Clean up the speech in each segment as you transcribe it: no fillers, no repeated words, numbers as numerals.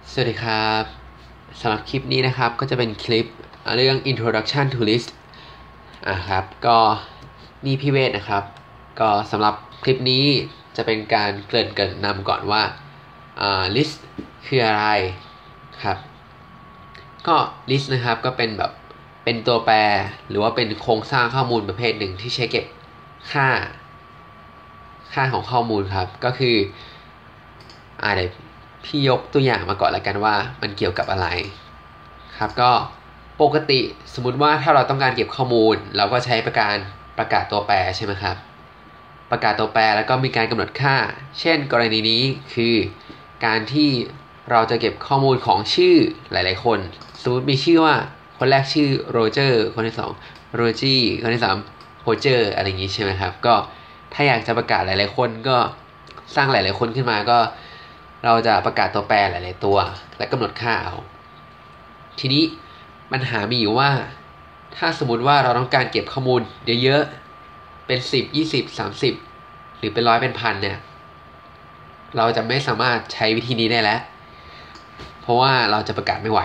สวัสดีครับสำหรับคลิปนี้นะครับก็จะเป็นคลิปเรื่อง Introduction to List ครับก็นี่พี่เวทนะครับก็สำหรับคลิปนี้จะเป็นการเกริ่นนำก่อนว่าlist คืออะไรครับก็ list นะครับก็เป็นแบบเป็นตัวแปรหรือว่าเป็นโครงสร้างข้อมูลประเภทหนึ่งที่ใช้เก็บค่าของข้อมูลครับก็คือเดี๋ยวพี่ยกตัวอย่างมาก่อนแล้วกันว่ามันเกี่ยวกับอะไรครับก็ปกติสมมุติว่าถ้าเราต้องการเก็บข้อมูลเราก็ใช้ประกาศตัวแปรใช่ไหมครับประกาศตัวแปรแล้วก็มีการกำหนดค่าเช่นกรณีนี้คือการที่เราจะเก็บข้อมูลของชื่อหลายๆคนสมมติมีชื่อว่าคนแรกชื่อโรเจอร์คนที่สองโรจี้คนที่สามโฮเจอร์อะไรอย่างนี้ใช่ไหมครับก็ถ้าอยากจะประกาศหลายๆคนก็สร้างหลายๆคนขึ้นมาก็เราจะประกาศตัวแปรหลายๆตัวและกำหนดค่าเอาทีนี้ปัญหามีอยู่ว่าถ้าสมมุติว่าเราต้องการเก็บข้อมูลเยอะๆเป็น10 20 30หรือเป็นร้อยเป็นพันเนี่ยเราจะไม่สามารถใช้วิธีนี้ได้แล้วเพราะว่าเราจะประกาศไม่ไหว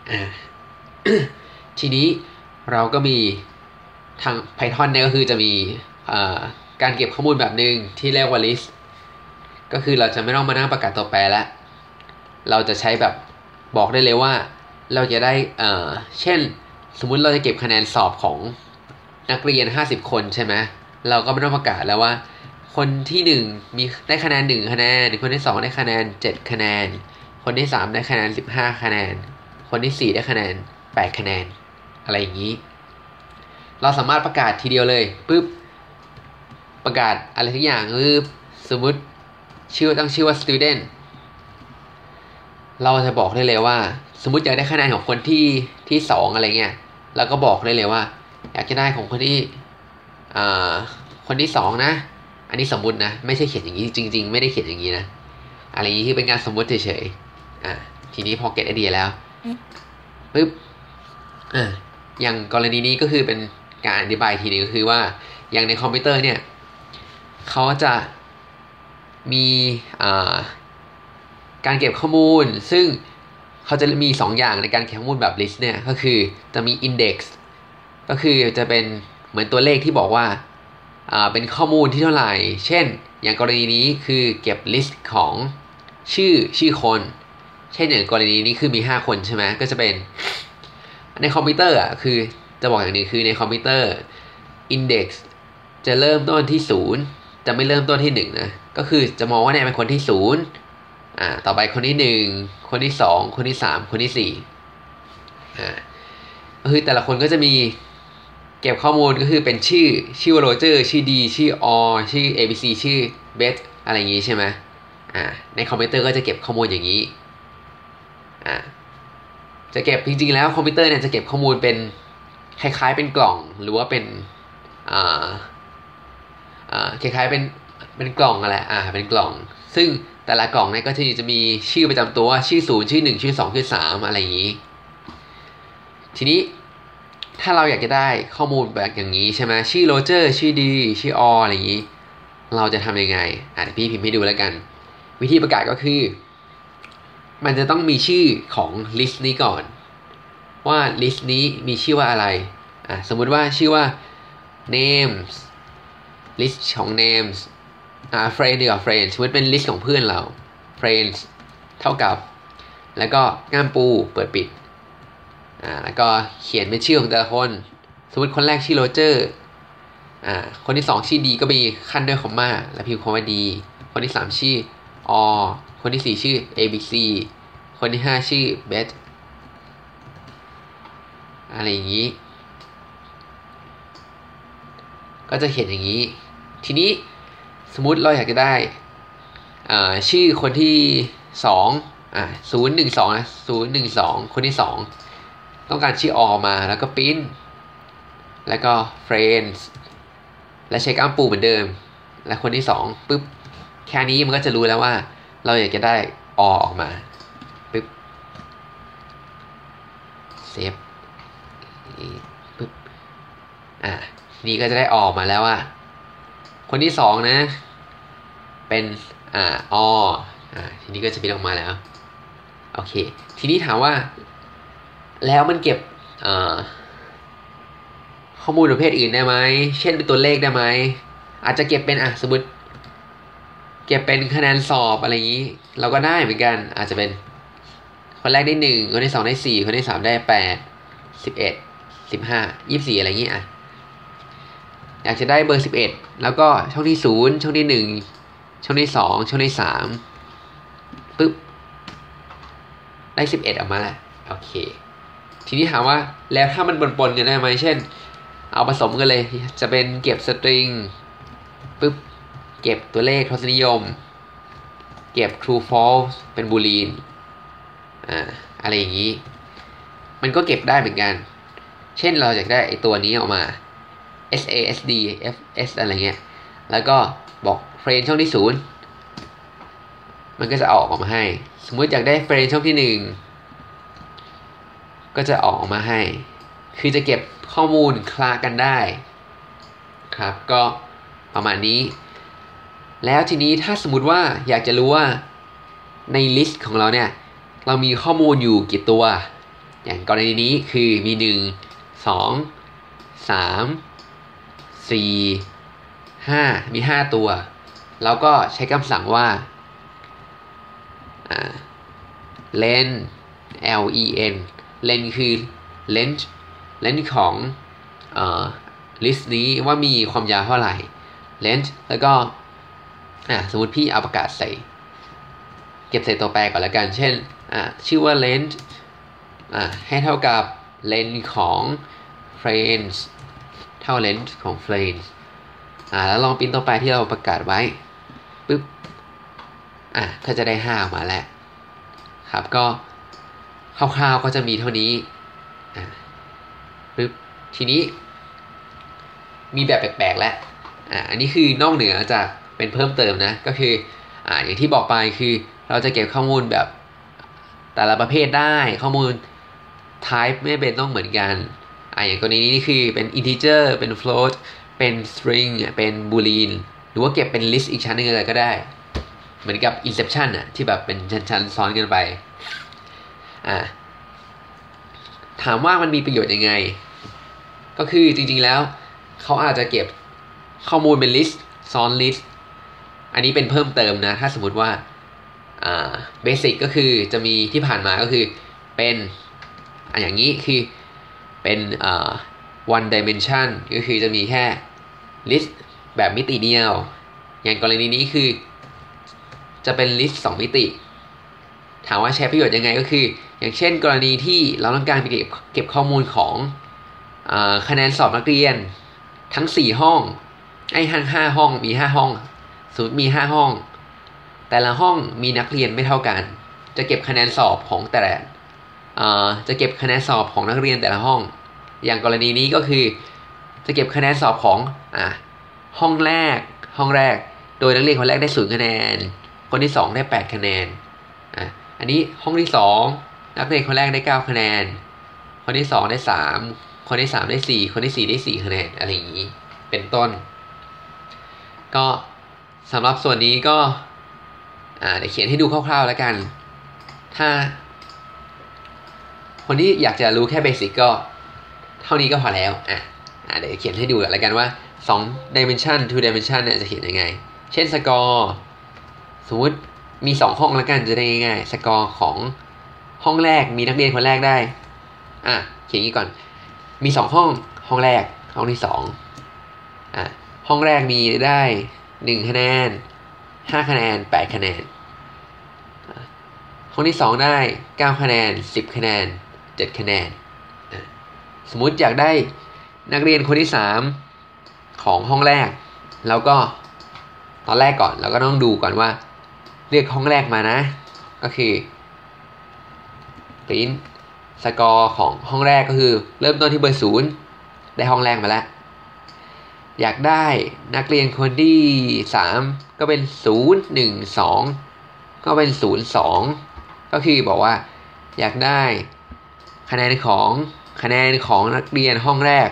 ทีนี้เราก็มีทาง Python เนี่ยก็คือจะมีการเก็บข้อมูลแบบหนึ่งที่เรียกว่า list ก็คือเราจะไม่ต้องมานั่งประกาศตัวแปรแล้วเราจะใช้แบบบอกได้เลยว่าเราจะได้เช่นสมมุติเราจะเก็บคะแนนสอบของนักเรียน50คนใช่ไหมเราก็ไม่ต้องประกาศแล้วว่าคนที่1มีได้คะแนน1คะแนนคนที่2ได้คะแนน7คะแนนคนที่3ได้คะแนน15คะแนนคนที่4ได้คะแนน8คะแนนอะไรอย่างนี้เราสามารถประกาศทีเดียวเลยปุ๊บประกาศอะไรทุกอย่างคือสมมุติตั้งชื่อว่า student เราจะบอกได้เลยว่าสมมุติอยากได้คะแนนของคนที่2อะไรเงี้ยเราก็บอกได้เลยว่าอยากจะได้ของคนที่คนที่2นะอันนี้สมมุตินะไม่ใช่เขียนอย่างนี้จริงๆไม่ได้เขียนอย่างนี้นะอะไรอย่างนี้คือเป็นการสมมุติเฉยๆทีนี้พอเก็ตไอเดียแล้วปึ๊บอย่างกรณีนี้ก็คือเป็นการอธิบายทีนึงก็คือว่าอย่างในคอมพิวเตอร์เนี่ยเขาจะมีการเก็บข้อมูลซึ่งเขาจะมี2อย่างในการเก็บข้อมูลแบบ list เนี่ยก็คือจะมี index ก็คือจะเป็นเหมือนตัวเลขที่บอกว่าเป็นข้อมูลที่เท่าไหร่เช่นอย่างกรณีนี้คือเก็บ list ของชื่อคนเช่นอย่างกรณีนี้คือมี5คนใช่ไหมก็จะเป็นในคอมพิวเตอร์คือจะบอกอย่างนี้คือในคอมพิวเตอร์ index จะเริ่มต้นที่0จะไม่เริ่มต้นที่1นะก็คือจะมองว่าเนี่ยเป็นคนที่0ต่อไปคนที่1คนที่2คนที่3คนที่4ก็คือแต่ละคนก็จะมีเก็บข้อมูลก็คือเป็นชื่อโรเจอร์ชื่อดีชื่ออชื่อ ABC ชื่อเบสอะไรอย่างงี้ใช่ไหมในคอมพิวเตอร์ก็จะเก็บข้อมูลอย่างนี้จะเก็บจริงๆแล้วคอมพิวเตอร์เนี่ยจะเก็บข้อมูลเป็นคล้ายๆเป็นกล่องหรือว่าเป็นคล้ายๆเป็นกล่องอะไรเป็นกล่องซึ่งแต่ละกล่องเนี่ยก็จะมีชื่อประจำตัวชื่อ0ชื่อ1ชื่อ2ชื่อ3อะไรอย่างนี้ทีนี้ถ้าเราอยากจะได้ข้อมูลแบบอย่างนี้ใช่ไหมชื่อโรเจอร์ชื่อดีชื่อออะไรอย่างนี้เราจะทำยังไงเดี๋ยวพี่พิมพ์ให้ดูแล้วกันวิธีประกาศก็คือมันจะต้องมีชื่อของลิสต์นี้ก่อนว่าลิสต์นี้มีชื่อว่าอะไรสมมุติว่าชื่อว่า names list ของ names friend ดีกว่า friend สมมติเป็น list ของเพื่อนเรา friends เท่ากับแล้วก็ง่ามปูเปิดปิดแล้วก็เขียนเป็นชื่อของแต่ละคนสมมติคนแรกชื่อโรเจอร์คนที่2ชื่อดีก็มีขั้นด้วยคอมมาแล้วพิมพ์คำว่าดีคนที่3ชื่ออคนที่4ชื่อ ABC คนที่5ชื่อเบสอะไรอย่างนี้ก็จะเขียนอย่างนี้ทีนี้สมมุติเราอยากจะได้ชื่อคนที่2 012นะ012คนที่2ต้องการชื่ออมาแล้วก็ปิ้นแล้วก็ friends และเช็คอัพปูเหมือนเดิมและคนที่2ปุ๊บแค่นี้มันก็จะรู้แล้วว่าเราอยากจะได้ออกมาปุ๊บเซฟปุ๊บนี่ก็จะได้ออกมาแล้วว่าคนที่2นะเป็นทีนี้ก็จะพิมพ์ออกมาแล้วโอเคทีนี้ถามว่าแล้วมันเก็บข้อมูลประเภทอื่นได้ไหมเช่นเป็นตัวเลขได้ไหมอาจจะเก็บเป็นสมมติเก็บเป็นคะแนนสอบอะไรอย่างนี้เราก็ได้เหมือนกันอาจจะเป็นคนแรกได้1คนที่2ได้4คนที่3ได้8 11 15 24อะไรอย่างนี้อยากจะได้เบอร์11แล้วก็ช่องที่0ช่องที่1ช่องที่2ช่องที่3ปึ๊บได้11ออกมาแล้วโอเคทีนี้ถามว่าแล้วถ้ามันปนกันได้ไหมเช่นเอาผสมกันเลยจะเป็นเก็บสตริงปึ๊บเก็บตัวเลขทศนิยมเก็บ true false เป็นบูลีนอะไรอย่างนี้มันก็เก็บได้เหมือนกันเช่นเราอยากได้ไอตัวนี้ออกมา SASD FS อะไรเงี้ยแล้วก็บอกเฟรนช่องที่0มันก็จะออกมาให้สมมุติอยากได้เฟรนช่องที่1ก็จะออกมาให้คือจะเก็บข้อมูลคลากันได้ครับก็ประมาณนี้แล้วทีนี้ถ้าสมมุติว่าอยากจะรู้ว่าในลิสต์ของเราเนี่ยเรามีข้อมูลอยู่กี่ตัวอย่างกรณีนี้คือมี1 2 3 4 5มี5ตัวเราก็ใช้คำสั่งว่าlen len len คือ length ของlist นี้ว่ามีความยาวเท่าไหร่ length แล้วก็สมมติพี่เอาประกาศใส่เก็บใส่ตัวแปรก่อนแล้วกันเช่นชื่อว่า length ให้เท่ากับ length ของ frames เท่า length ของ frames แล้วลองปริ้นตัวแปรที่เราประกาศไว้ปึ๊บก็จะได้5ออกมาแล้วครับก็คร่าวๆก็จะมีเท่านี้ปึ๊บทีนี้มีแบบแปลกๆแล้วอันนี้คือนอกเหนือจากเป็นเพิ่มเติมนะก็คืออย่างที่บอกไปคือเราจะเก็บข้อมูลแบบแต่ละประเภทได้ข้อมูล type ไม่เป็นต้องเหมือนกันอย่างกรณีนี้คือเป็น integer เป็น float เป็น string เป็น boolean หรือว่าเก็บเป็น list อีกชั้นนึงอะไรก็ได้เหมือนกับ inception ที่แบบเป็นชั้นๆซ้อนกันไปถามว่ามันมีประโยชน์ยังไงก็คือจริงๆแล้วเขาอาจจะเก็บข้อมูลเป็น list ซ้อน list อันนี้เป็นเพิ่มเติมนะถ้าสมมติว่าbasic ก็คือจะมีที่ผ่านมาก็คือเป็นอย่างนี้คือเป็นone dimension ก็คือจะมีแค่ list แบบมิติเดียวอย่างกรณีนี้คือจะเป็น list 2 มิติถามว่าใช้ประโยชน์ยังไงก็คืออย่างเช่นกรณีที่เราต้องการเก็บข้อมูลของคะแนนสอบนักเรียนทั้ง4ห้องทั้ง5ห้องมี5ห้องสมมติมี5ห้องแต่ละห้องมีนักเรียนไม่เท่ากันจะเก็บคะแนนสอบของแต่ละจะเก็บคะแนนสอบของนักเรียนแต่ละห้องอย่างกรณีนี้ก็คือจะเก็บคะแนนสอบของห้องแรกโดยนักเรียนคนแรกได้0คะแนนคนที่2ได้8คะแนนอันนี้ห้องที่2นักเรียนคนแรกได้9คะแนนคนที่2ได้3คนที่3ได้4คนที่4ได้4คะแนนอะไรอย่างนี้เป็นต้นก็สำหรับส่วนนี้ก็เดี๋ยวเขียนให้ดูคร่าวๆแล้วกันถ้าคนที่อยากจะรู้แค่เบสิกก็เท่านี้ก็พอแล้วเดี๋ยวเขียนให้ดูแล้วกันว่า2 dimension 2 dimension เนี่ยจะเขียนยังไงเช่นสกอร์สมมติมี2ห้องแล้วกันจะได้ง่ายๆสกอร์ของห้องแรกมีนักเรียนคนแรกได้เขียนอย่างนี้ก่อนมี2ห้องแรกห้องที่2ห้องแรกมีได้1คะแนน5คะแนน8คะแนนห้องที่2ได้9คะแนน10คะแนน7คะแนนสมมุติอยากได้นักเรียนคนที่3ของห้องแรกแล้วก็ตอนแรกก่อนเราก็ต้องดูก่อนว่าเลือกห้องแรกมานะก็คือprintสกอร์ของห้องแรกก็คือเริ่มต้นที่เบอร์0ได้ห้องแรกมาแล้วอยากได้นักเรียนคนที่3ก็เป็น0 1 2ก็เป็น0 2ก็คือบอกว่าอยากได้คะแนนของนักเรียนห้องแรก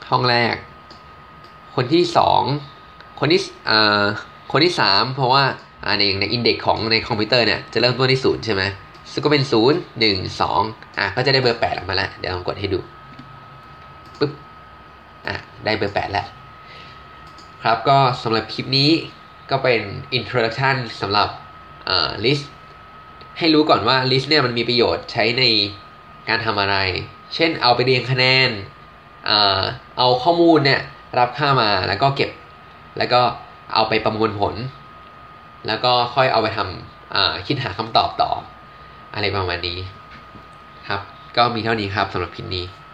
คนที่2คนที่3เพราะว่าในอินเด็กซ์ของในคอมพิวเตอร์เนี่ยจะเริ่มต้นที่0ใช่ไหมซึ่งก็เป็น0 1 2ก็จะได้เบอร์8ออกมาแล้วเดี๋ยวลองกดให้ดูปึ๊บได้เบอร์8แล้วครับก็สำหรับคลิปนี้ก็เป็น introduction สำหรับlist ให้รู้ก่อนว่า list เนี่ยมันมีประโยชน์ใช้ในการทำอะไรเช่นเอาไปเรียงคะแนนเอาข้อมูลเนี่ยรับค่ามาแล้วก็เก็บแล้วก็เอาไปประมวลผลแล้วก็ค่อยเอาไปทำคิดหาคำตอบต่ออะไรประมาณนี้ครับก็มีเท่านี้ครับสำหรับคลิปนี้